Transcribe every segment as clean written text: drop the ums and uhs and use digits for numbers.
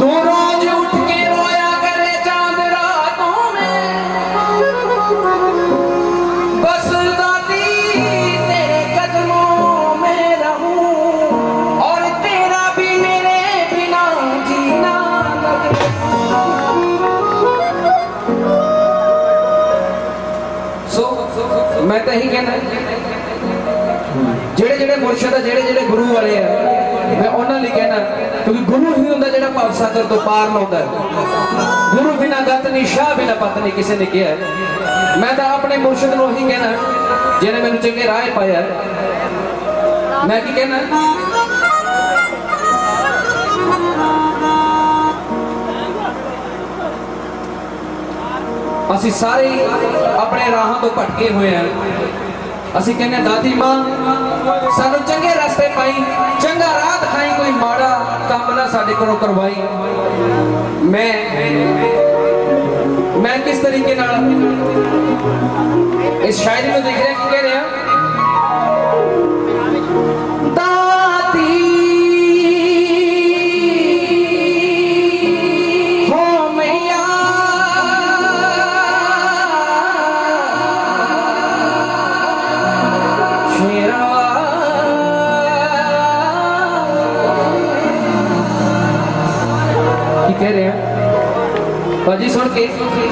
तू रोज उठ के रोया करे चांद रातों में, बस दादी तेरे कदमों में रहूं और तेरा भी मेरे बिना जीना लगे। मैं तो यही कहना जेड़े जेड़े मुर्शद जेड़े जेड़े गुरु वाले हैं मैं उन्होंने लिए कहना, क्योंकि गुरु ही होंगे जो भव सागर तो पार लाता है। गुरु बिना गत नहीं शाह बिना पत नहीं किसी ने कहा है। मैं तो अपने मुर्शद को ही कहना जिन्हें मैंने चंगे राह पाया। मैं की कहना असी सारे अपने राहों तो भटके हुए हैं। असी कहने दादी मां सानू चंगे रास्ते पाई, चंगा राह दिखाई, कोई माड़ा काम ना साडे कोलों करवाई। मैं किस तरीके नाल इस शायरी में देख रहे हैं कि कह रहे हैं कह रहे हैं भाजी सुन के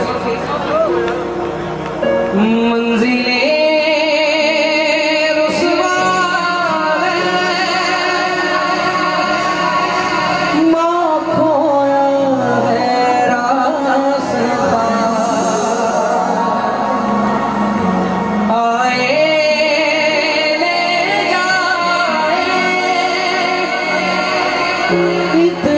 मंजिले रुसवा मां खोया है रास्ता, आए ले जाए